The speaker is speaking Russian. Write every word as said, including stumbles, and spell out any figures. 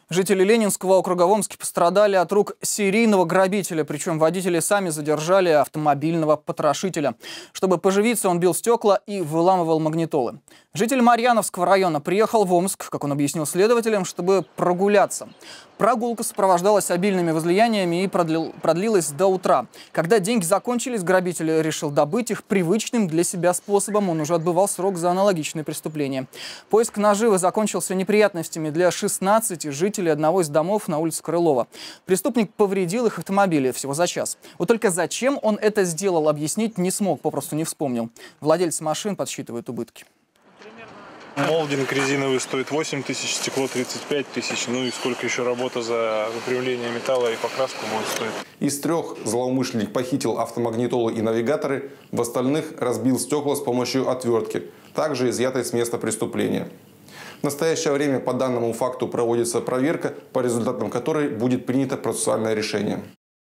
Жители Ленинского округа в Омске пострадали от рук серийного грабителя, причем водители сами задержали автомобильного потрошителя. Чтобы поживиться, он бил стекла и выламывал магнитолы. Житель Марьяновского района приехал в Омск, как он объяснил следователям, чтобы прогуляться. Прогулка сопровождалась обильными возлияниями и продлил, продлилась до утра. Когда деньги закончились, грабитель решил добыть их привычным для себя способом. Он уже отбывал срок за аналогичные преступления. Поиск наживы закончился неприятностями для шестнадцати жителей одного из домов на улице Крылова. Преступник повредил их автомобили всего за час. Вот только зачем он это сделал, объяснить не смог, попросту не вспомнил. Владельцы машин подсчитывают убытки. Молдинг резиновый стоит восемь тысяч, стекло тридцать пять тысяч. Ну и сколько еще работа за выпрямление металла и покраску будет стоить. Из трех злоумышленник похитил автомагнитолы и навигаторы, в остальных разбил стекла с помощью отвертки, также изъятой с места преступления. В настоящее время по данному факту проводится проверка, по результатам которой будет принято процессуальное решение.